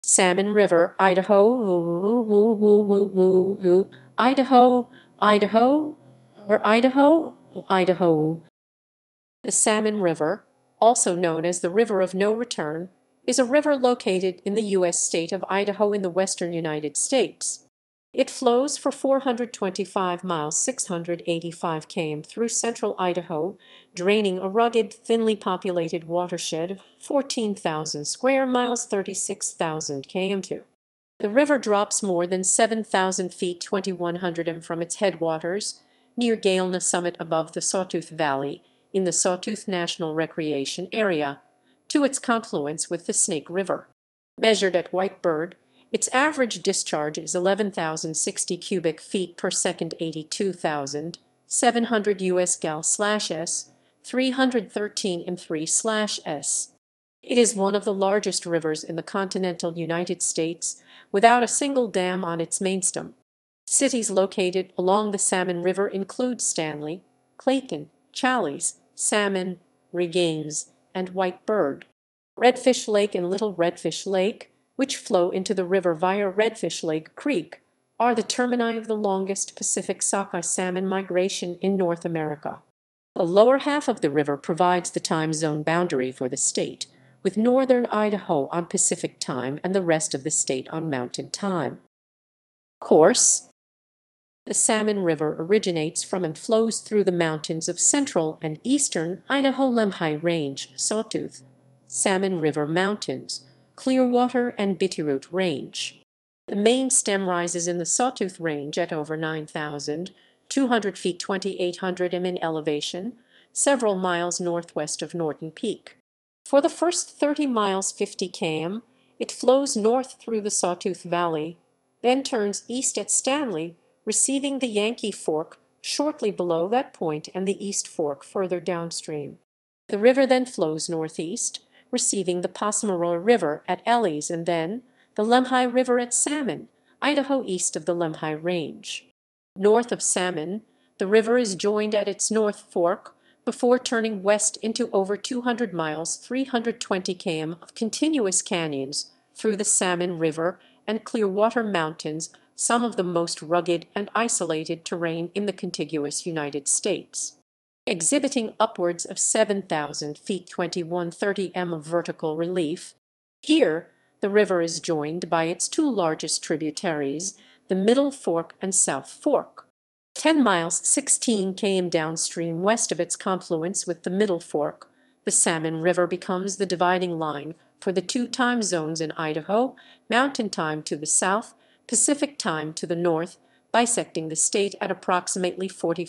Salmon River, Idaho, Idaho, Idaho, or Idaho, Idaho. The Salmon River, also known as the River of No Return, is a river located in the U.S. state of Idaho in the western United States. It flows for 425 miles 685 km through central Idaho, draining a rugged, thinly populated watershed of 14,000 square miles 36,000 km2. The river drops more than 7,000 feet 2,100 m from its headwaters, near Galena Summit above the Sawtooth Valley, in the Sawtooth National Recreation Area, to its confluence with the Snake River. Measured at White Bird, its average discharge is 11,060 cubic feet per second, 82,700 US gal/s, 313 m3/s. It is one of the largest rivers in the continental United States, without a single dam on its mainstem. Cities located along the Salmon River include Stanley, Clayton, Challis, Salmon, Riggins, and White Bird. Redfish Lake and Little Redfish Lake, which flow into the river via Redfish Lake Creek, are the termini of the longest Pacific sockeye salmon migration in North America. The lower half of the river provides the time zone boundary for the state, with northern Idaho on Pacific Time and the rest of the state on Mountain Time. Course: the Salmon River originates from and flows through the mountains of central and eastern Idaho Lemhi Range, Sawtooth, Salmon River Mountains, Clearwater, and Bitterroot Range. The main stem rises in the Sawtooth Range at over 9,200 feet 2,800 m in elevation, several miles northwest of Norton Peak. For the first 30 miles 50 km, it flows north through the Sawtooth Valley, then turns east at Stanley, receiving the Yankee Fork shortly below that point and the East Fork further downstream. The river then flows northeast, receiving the Possumoroy River at Ellis and then the Lemhi River at Salmon, Idaho, east of the Lemhi Range. North of Salmon, the river is joined at its North Fork before turning west into over 200 miles 320 km of continuous canyons through the Salmon River and Clearwater Mountains, some of the most rugged and isolated terrain in the contiguous United States. Exhibiting upwards of 7,000 feet 2,130 m of vertical relief, here the river is joined by its two largest tributaries, the Middle Fork and South Fork. 10 miles 16 km downstream west of its confluence with the Middle Fork, the Salmon River becomes the dividing line for the two time zones in Idaho, Mountain Time to the south, Pacific Time to the north, bisecting the state at approximately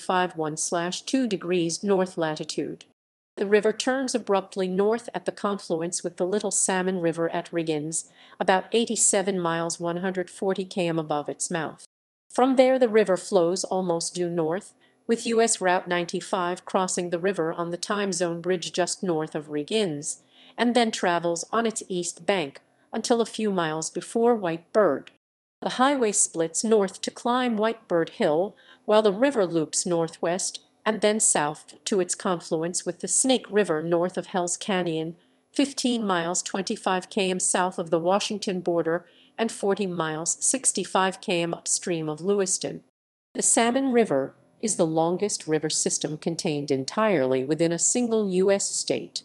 45°1/2 degrees north latitude. The river turns abruptly north at the confluence with the Little Salmon River at Riggins, about 87 miles 140 km above its mouth. From there the river flows almost due north, with U.S. Route 95 crossing the river on the time zone bridge just north of Riggins, and then travels on its east bank until a few miles before White Bird. The highway splits north to climb White Bird Hill, while the river loops northwest and then south to its confluence with the Snake River north of Hell's Canyon, 15 miles 25 km south of the Washington border and 40 miles 65 km upstream of Lewiston. The Salmon River is the longest river system contained entirely within a single U.S. state.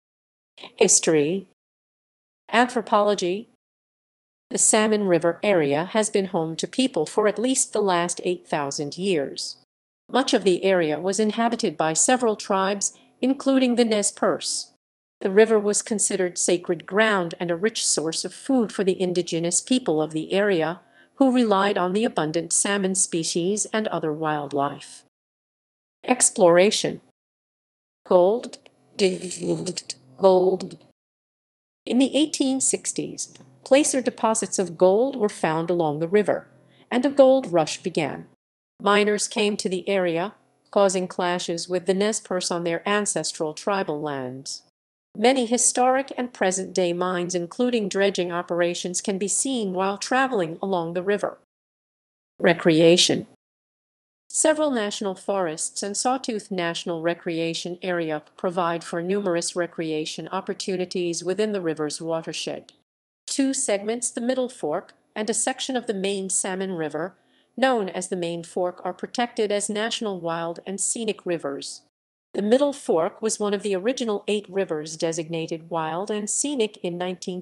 History. Anthropology. The Salmon River area has been home to people for at least the last 8,000 years. Much of the area was inhabited by several tribes, including the Nez Perce. The river was considered sacred ground and a rich source of food for the indigenous people of the area, who relied on the abundant salmon species and other wildlife. Exploration. Gold. Gold. In the 1860s, placer deposits of gold were found along the river, and a gold rush began. Miners came to the area, causing clashes with the Nez Perce on their ancestral tribal lands. Many historic and present-day mines, including dredging operations, can be seen while traveling along the river. Recreation. Several national forests and Sawtooth National Recreation Area provide for numerous recreation opportunities within the river's watershed. Two segments, the Middle Fork and a section of the main Salmon River, known as the Main Fork, are protected as national wild and scenic rivers. The Middle Fork was one of the original 8 rivers designated wild and scenic in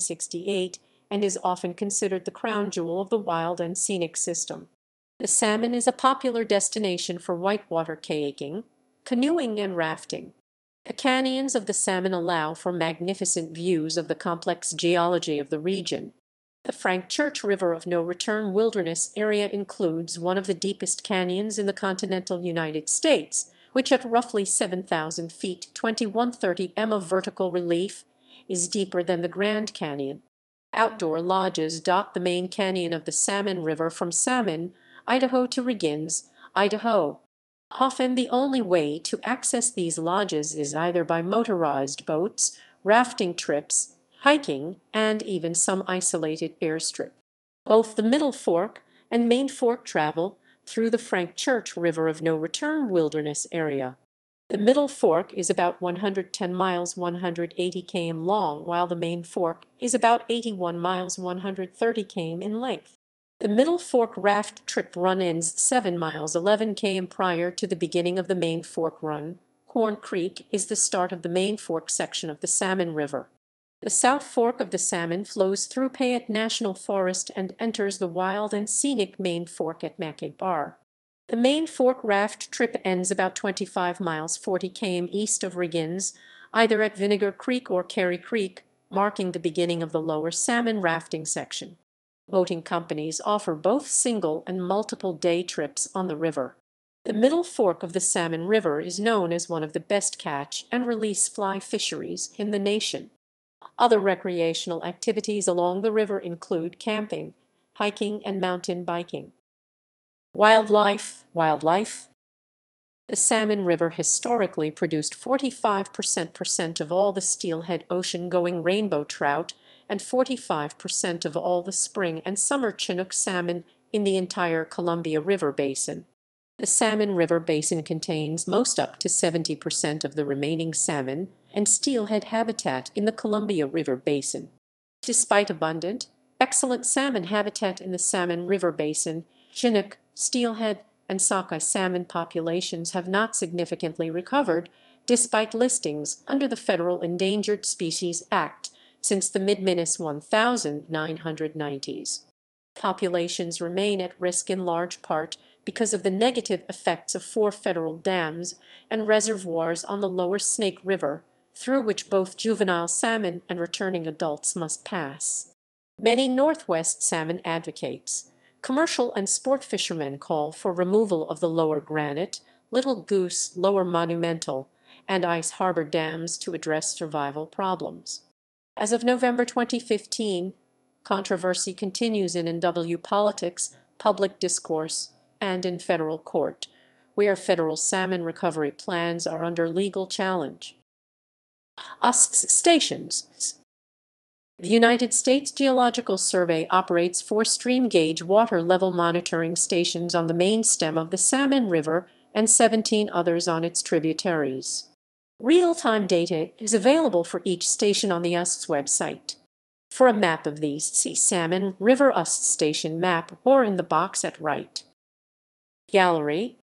1968 and is often considered the crown jewel of the wild and scenic system. The Salmon is a popular destination for whitewater kayaking, canoeing, and rafting. The canyons of the Salmon allow for magnificent views of the complex geology of the region. The Frank Church River of No Return Wilderness Area includes one of the deepest canyons in the continental United States, which at roughly 7,000 feet (2130 m) of vertical relief is deeper than the Grand Canyon. Outdoor lodges dot the main canyon of the Salmon River from Salmon, Idaho to Riggins, Idaho. Often the only way to access these lodges is either by motorized boats, rafting trips, hiking, and even some isolated airstrip. Both the Middle Fork and Main Fork travel through the Frank Church River of No Return Wilderness Area. The Middle Fork is about 110 miles 180 km long, while the Main Fork is about 81 miles 130 km in length. The Middle Fork raft trip run ends 7 miles 11 km prior to the beginning of the Main Fork run. Corn Creek is the start of the Main Fork section of the Salmon River. The South Fork of the Salmon flows through Payette National Forest and enters the wild and scenic Main Fork at Mackay Bar. The Main Fork raft trip ends about 25 miles 40 km east of Riggins, either at Vinegar Creek or Carey Creek, marking the beginning of the lower Salmon rafting section. Boating companies offer both single and multiple day trips on the river. The Middle Fork of the Salmon River is known as one of the best catch and release fly fisheries in the nation. Other recreational activities along the river include camping, hiking, and mountain biking. Wildlife. The Salmon River historically produced 45% of all the steelhead ocean-going rainbow trout and 45% of all the spring and summer Chinook salmon in the entire Columbia River Basin. The Salmon River Basin contains most up to 70% of the remaining salmon and steelhead habitat in the Columbia River Basin. Despite abundant, excellent salmon habitat in the Salmon River Basin, Chinook, steelhead, and sockeye salmon populations have not significantly recovered, despite listings under the Federal Endangered Species Act since the mid-1990s. Populations remain at risk in large part because of the negative effects of 4 federal dams and reservoirs on the lower Snake River, through which both juvenile salmon and returning adults must pass. Many Northwest salmon advocates, commercial and sport fishermen call for removal of the Lower Granite, Little Goose, Lower Monumental, and Ice Harbor dams to address survival problems. As of November 2015, controversy continues in NW politics, public discourse, and in federal court, where federal salmon recovery plans are under legal challenge. USGS stations. The United States Geological Survey operates 4 stream gauge water level monitoring stations on the main stem of the Salmon River and 17 others on its tributaries. Real-time data is available for each station on the USGS website. For a map of these, see Salmon River USGS station map or in the box at right. Gallery.